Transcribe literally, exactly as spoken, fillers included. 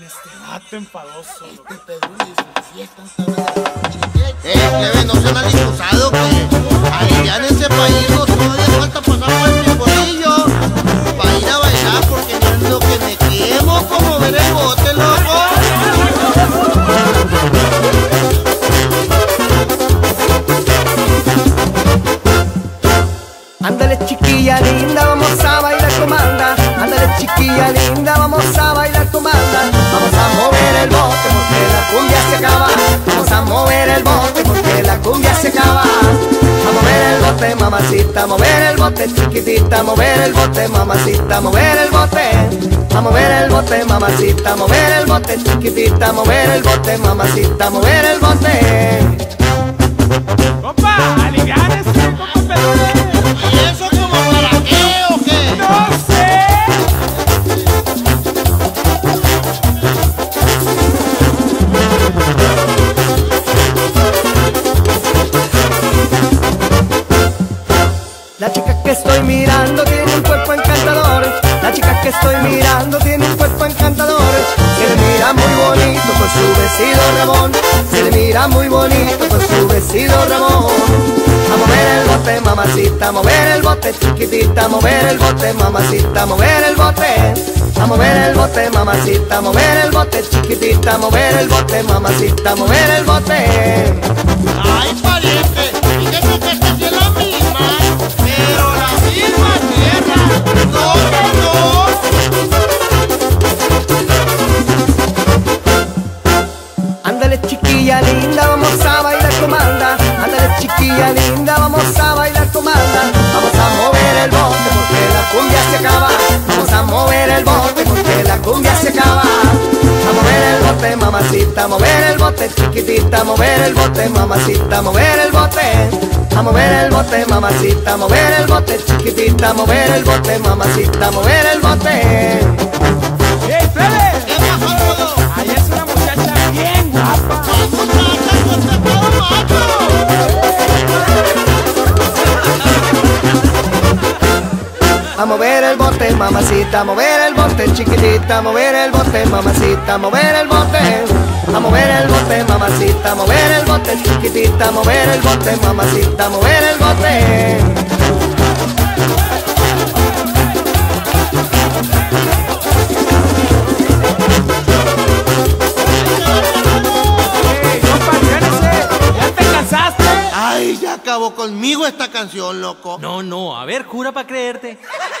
este vato enfadoso. Este Pedro y su fiesta. Eh, plebe, no sean alicusado que allá en ese país no todavía falta pasar por el timborillo para ir a bailar, porque no es lo que me quemo como ver el bote, loco. Ándale chiquilla linda, vamos a bailar comanda. Ándale chiquilla linda, vamos a bailar comanda. Vamos a mover el bote porque la cumbia se acaba. Vamos a mover el bote porque la cumbia se acaba. A mover el bote, mamacita, mover el bote, chiquitita, mover el bote, mamacita, mover el bote. A mover el bote, mamacita, mover el bote, chiquitita, mover el bote, mamacita, mover el bote. Compa, aliviánese, compa Pedro. ¿Y eso como para qué o qué? No sé. La chica que estoy mirando tiene un cuerpo encantador. La chica que estoy mirando tiene un cuerpo encantador. Se le mira muy bonito con su vestido Ramón. Se le mira muy bonito con su vestido Ramón. A mover el bote, mamacita, mover el bote, chiquitita, mover el bote, mamacita, mover el bote. A mover el bote, mamacita, mover el bote, chiquitita, mover el bote, mamacita, mover el bote. Ay, pariente, fíjate que esta sí es la misma, pero la misma tierra. No, no, no. Ándale chiquilla linda, vamos a bailar comanda. Ándale chiquilla linda, vamos a bailar comanda. Vamos a mover el bote porque la cumbia se acaba. Vamos a mover el bote porque la cumbia se acaba. A mover el bote, mamacita, mover el bote, chiquitita, mover el bote, mamacita, mover el bote. A mover el bote, mamacita, mover el bote, chiquitita, mover el bote, mamacita, mover el bote. ¡Ey, plebe! ¿Qué pasó, Rodo? Ahí es una muchacha bien guapa. ¿Cuál muchacha? ¡No te puedo macho! A mover el bote, mamacita, mover el bote, chiquitita, mover el bote, mamacita, mover el bote. A mover el bote, mamacita, mover el bote, chiquitita, mover el bote, mamacita, mover el bote. ¡Ey, compa, aliviánese! ¿Ya te cansaste? Ay, ya acabó conmigo esta canción, loco. No, no, a ver, jura para creerte.